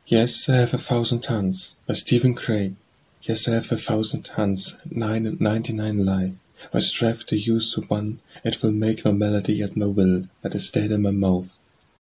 Yes, I have 1,000 tons, by Stephen Gray. Yes, I have 1,000 tons, 999 lie. I strive to use the one, it will make no melody at my will, but a stayed in my mouth.